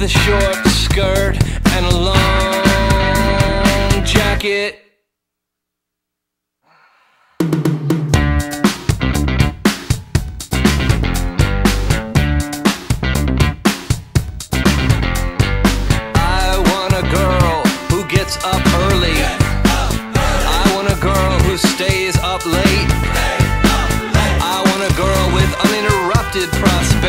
the short skirt and a long jacket. I want a girl who gets up early. I want a girl who stays up late. I want a girl with uninterrupted prosperity.